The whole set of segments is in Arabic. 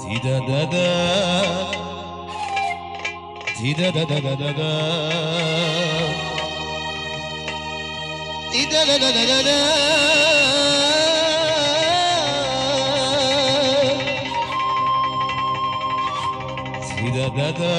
تيدا دا دا تيدا دا دا دا دا تيدا دا دا دا دا تيدا دا دا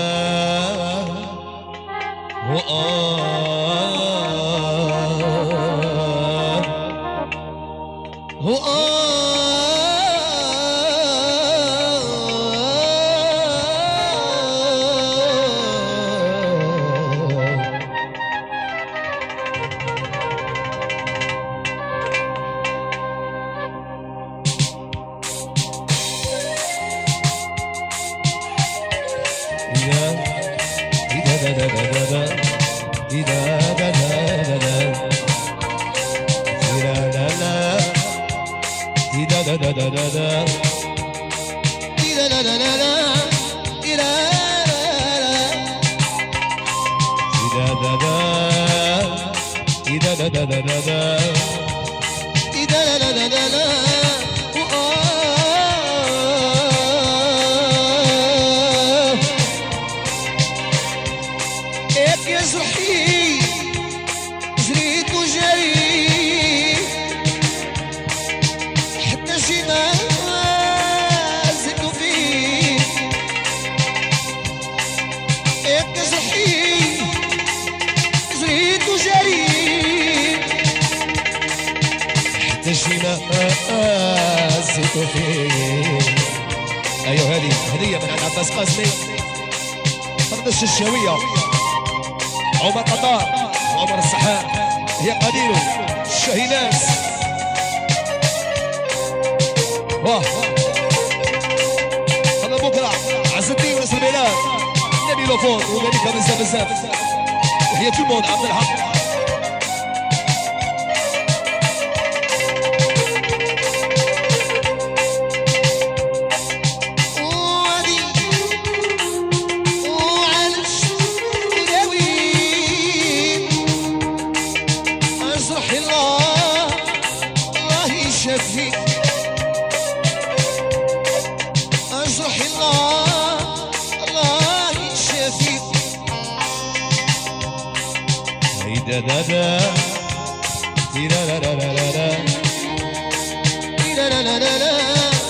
ايوه هذه هديه من عند عباس قاسمي فردش الشاويه عمر قطار وعمر السحاب هي قديرو الشاهيناس واه هذا بكره عز الدين ونصر البلاد نبي لوفون ومليكه بزاف بزاف وهي تو الموند عبد الحق da da da da da da da da da da da da da da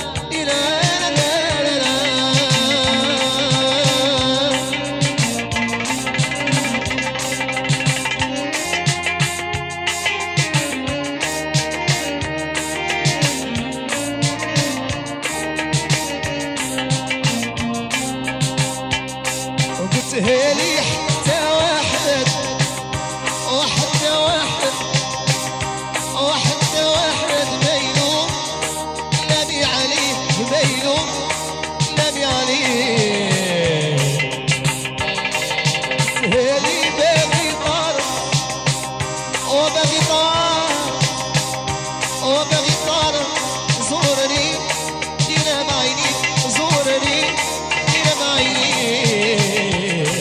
وقلت هالي حتى واحد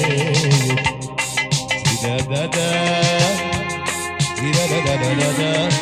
da da da da da da da